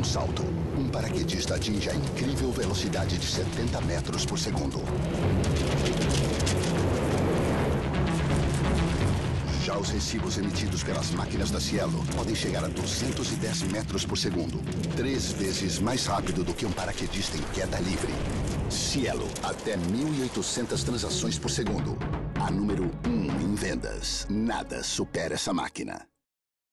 salto. Um paraquedista atinge a incrível velocidade de 70 metros por segundo. Já os recibos emitidos pelas máquinas da Cielo podem chegar a 210 metros por segundo, 3 vezes mais rápido do que um paraquedista em queda livre. Cielo, até 1.800 transações por segundo. A número 1 em vendas. Nada supera essa máquina.